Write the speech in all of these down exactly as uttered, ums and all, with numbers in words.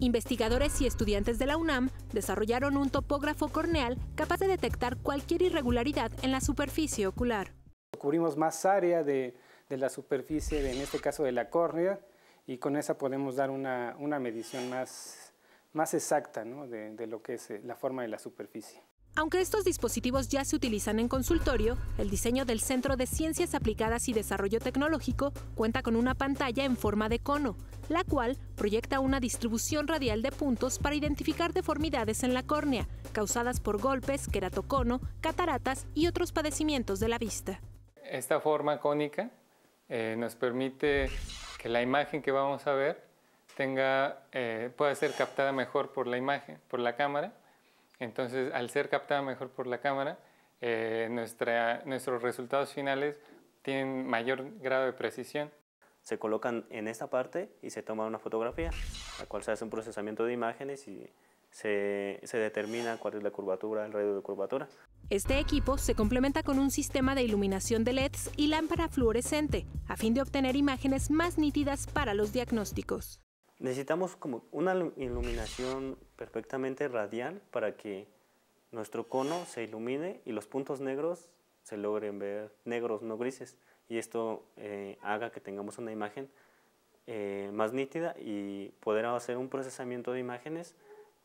Investigadores y estudiantes de la UNAM desarrollaron un topógrafo corneal capaz de detectar cualquier irregularidad en la superficie ocular. Cubrimos más área de, de la superficie, de, en este caso de la córnea, y con esa podemos dar una, una medición más, más exacta, ¿no?, de, de lo que es la forma de la superficie. Aunque estos dispositivos ya se utilizan en consultorio, el diseño del Centro de Ciencias Aplicadas y Desarrollo Tecnológico cuenta con una pantalla en forma de cono, la cual proyecta una distribución radial de puntos para identificar deformidades en la córnea, causadas por golpes, queratocono, cataratas y otros padecimientos de la vista. Esta forma cónica eh, nos permite que la imagen que vamos a ver tenga, eh, pueda ser captada mejor por la imagen, por la cámara. Entonces, al ser captada mejor por la cámara, eh, nuestra, nuestros resultados finales tienen mayor grado de precisión. Se colocan en esta parte y se toma una fotografía, la cual se hace un procesamiento de imágenes y se, se determina cuál es la curvatura, el radio de curvatura. Este equipo se complementa con un sistema de iluminación de L E Ds y lámpara fluorescente, a fin de obtener imágenes más nítidas para los diagnósticos. Necesitamos como una iluminación perfectamente radial para que nuestro cono se ilumine y los puntos negros se logren ver negros, no grises. Y esto eh, haga que tengamos una imagen eh, más nítida y poder hacer un procesamiento de imágenes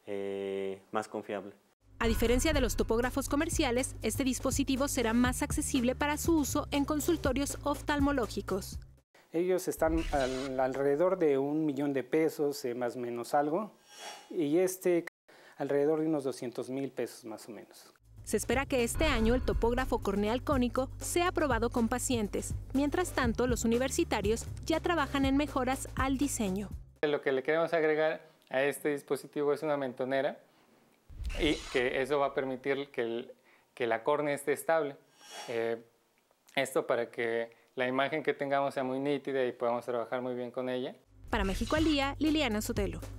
eh, más confiable. A diferencia de los topógrafos comerciales, este dispositivo será más accesible para su uso en consultorios oftalmológicos. Ellos están al, alrededor de un millón de pesos, eh, más o menos algo, y este alrededor de unos doscientos mil pesos más o menos. Se espera que este año el topógrafo corneal cónico sea aprobado con pacientes. Mientras tanto, los universitarios ya trabajan en mejoras al diseño. Lo que le queremos agregar a este dispositivo es una mentonera y que eso va a permitir que, el, que la córnea esté estable. Eh, esto para que la imagen que tengamos sea muy nítida y podamos trabajar muy bien con ella. Para México al Día, Liliana Sotelo.